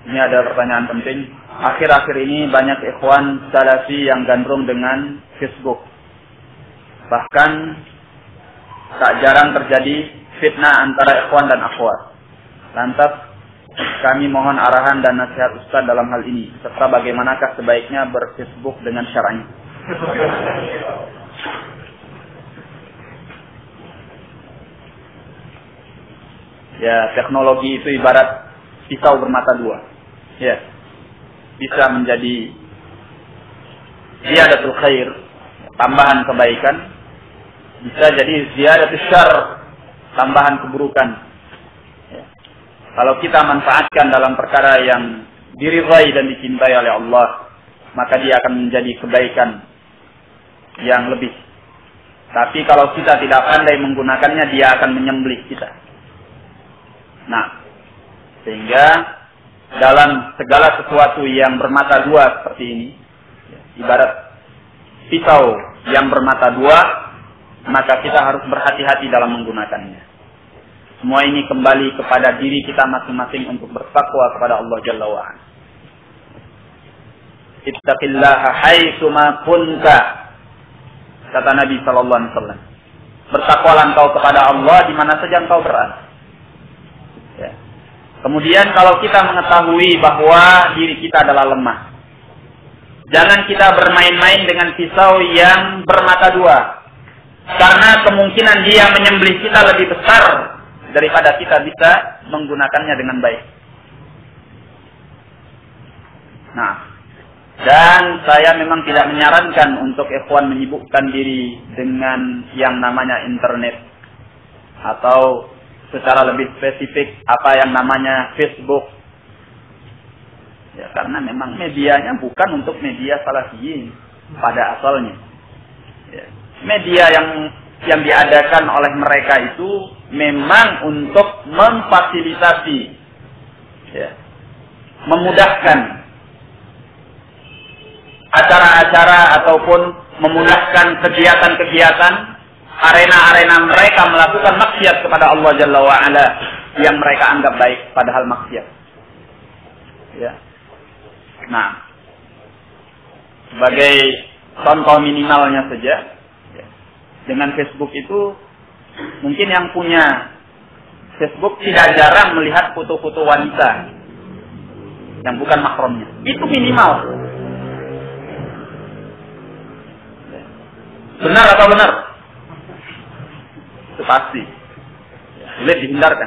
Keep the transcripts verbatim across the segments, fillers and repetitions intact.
Ini ada pertanyaan penting. Akhir-akhir ini banyak ikhwan salafi yang gandrung dengan Facebook. Bahkan tak jarang terjadi fitnah antara ikhwan dan akhwat. Lantas kami mohon arahan dan nasihat Ustaz dalam hal ini, serta bagaimanakah sebaiknya berFacebook dengan syar'i. Ya, teknologi itu ibarat pisau bermata dua. Ya, bisa menjadi ziyadatul khair, tambahan kebaikan. Bisa jadi ziyadatul syarr, tambahan keburukan. Ya. Kalau kita manfaatkan dalam perkara yang diridhai dan dicintai oleh Allah, maka dia akan menjadi kebaikan yang lebih. Tapi kalau kita tidak pandai menggunakannya, dia akan menyembelih kita. Nah, sehingga dalam segala sesuatu yang bermata dua seperti ini, ibarat pisau yang bermata dua, maka kita harus berhati-hati dalam menggunakannya. Semua ini kembali kepada diri kita masing-masing untuk bertakwa kepada Allah Jalla wa'ala. Ittaqillaha haitsu ma kunta, kata Nabi sallallahu alaihi wasallam. Bertakwalah engkau kepada Allah di mana saja engkau berada. Ya. Kemudian kalau kita mengetahui bahwa diri kita adalah lemah, jangan kita bermain-main dengan pisau yang bermata dua, karena kemungkinan dia menyembelih kita lebih besar daripada kita bisa menggunakannya dengan baik. Nah, dan saya memang tidak menyarankan untuk ikhwan menyibukkan diri dengan yang namanya internet atau secara lebih spesifik apa yang namanya Facebook. Ya, karena memang medianya bukan untuk media salafiyin pada asalnya. Ya. Media yang yang diadakan oleh mereka itu memang untuk memfasilitasi, ya, memudahkan acara-acara ataupun memudahkan kegiatan-kegiatan, arena-arena mereka melakukan maksiat kepada Allah Jalla wa'ala yang mereka anggap baik padahal maksiat. Ya. Nah, sebagai contoh minimalnya saja, ya, dengan Facebook itu mungkin yang punya Facebook tidak jarang melihat foto-foto wanita yang bukan mahramnya. Itu minimal. Benar atau benar? Itu pasti. Sulit dihindarkan.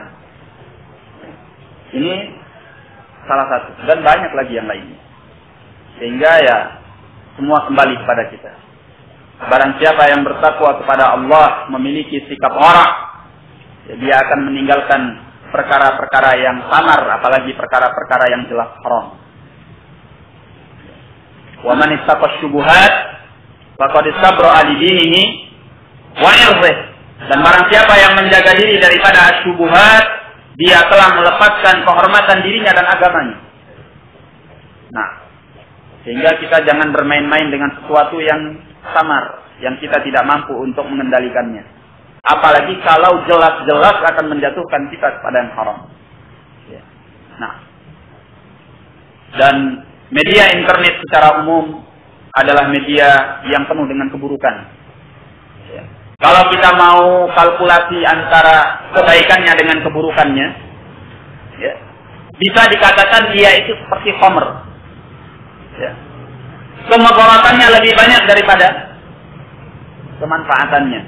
Ini salah satu. Dan banyak lagi yang lainnya. Sehingga ya, semua kembali kepada kita. Barang siapa yang bertakwa kepada Allah, memiliki sikap wara', ya, dia akan meninggalkan perkara-perkara yang samar, apalagi perkara-perkara yang jelas haram. Wa man ittaqa syubuhat faqad istabra li dinihi wa irdihi. Dan barang siapa yang menjaga diri daripada syubuhat, dia telah melepaskan kehormatan dirinya dan agamanya. Nah, sehingga kita jangan bermain-main dengan sesuatu yang samar, yang kita tidak mampu untuk mengendalikannya. Apalagi kalau jelas-jelas akan menjatuhkan kita kepada yang haram. Ya. Nah, dan media internet secara umum adalah media yang penuh dengan keburukan. Ya. Kalau kita mau kalkulasi antara kebaikannya dengan keburukannya, ya, bisa dikatakan dia itu seperti khamr. Ya. Kemudaratannya lebih banyak daripada kemanfaatannya.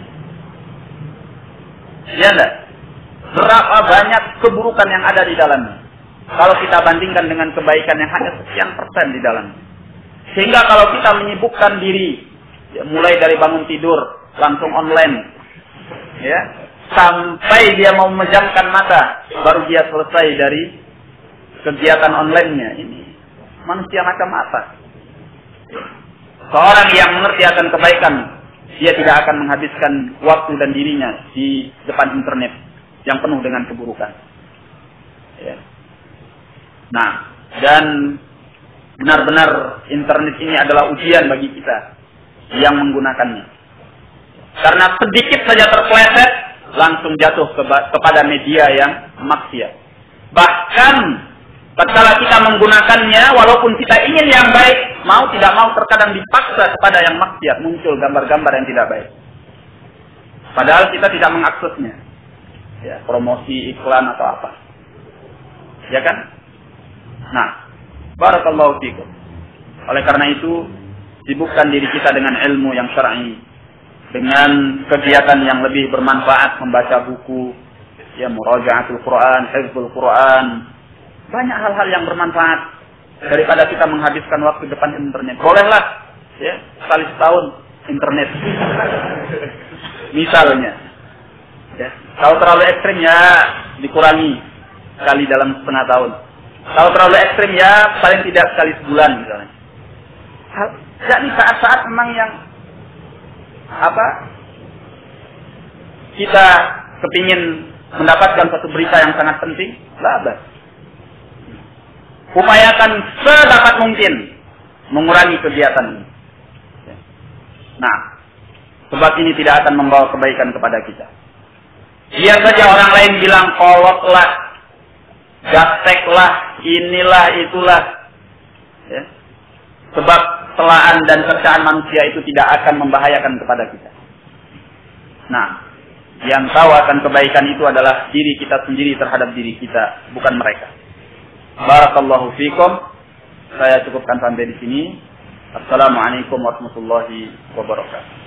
Ya enggak? Berapa banyak keburukan yang ada di dalamnya kalau kita bandingkan dengan kebaikan yang hanya sekian persen di dalamnya. Sehingga kalau kita menyibukkan diri, ya, mulai dari bangun tidur langsung online, ya, sampai dia mau memejamkan mata baru dia selesai dari kegiatan online-nya, ini manusia macam apa? Seorang yang mengerti akan kebaikan, dia tidak akan menghabiskan waktu dan dirinya di depan internet yang penuh dengan keburukan. Ya. Nah, dan benar-benar internet ini adalah ujian bagi kita yang menggunakannya. Karena sedikit saja terpeleset, langsung jatuh kepada media yang maksiat. Bahkan Tatkala kita menggunakannya, walaupun kita ingin yang baik, mau tidak mau terkadang dipaksa kepada yang maksiat, muncul gambar-gambar yang tidak baik. Padahal kita tidak mengaksesnya. Ya, promosi, iklan atau apa. Ya kan? Nah, barakallahu fikum. Oleh karena itu, sibukkan diri kita dengan ilmu yang syar'i, dengan kegiatan yang lebih bermanfaat, membaca buku, ya muraja'atul Quran, hifdzul Quran. Banyak hal-hal yang bermanfaat daripada kita menghabiskan waktu depan internet. Bolehlah, ya, sekali setahun internet. Misalnya, ya, kalau terlalu ekstrim ya dikurangi sekali dalam setengah tahun. Kalau terlalu ekstrim ya paling tidak sekali sebulan misalnya. Jadi saat-saat memang yang apa kita kepingin mendapatkan satu berita yang sangat penting, lah, upayakan sedapat mungkin mengurangi kegiatan ini. Nah, sebab ini tidak akan membawa kebaikan kepada kita. Biar saja orang lain bilang kolotlah, gasteklah, inilah, itulah. Ya. Sebab celaan dan cercaan manusia itu tidak akan membahayakan kepada kita. Nah, yang tahu akan kebaikan itu adalah diri kita sendiri terhadap diri kita, bukan mereka. Barakallahu fikum. Saya cukupkan sampai di sini. Assalamualaikum warahmatullahi wabarakatuh.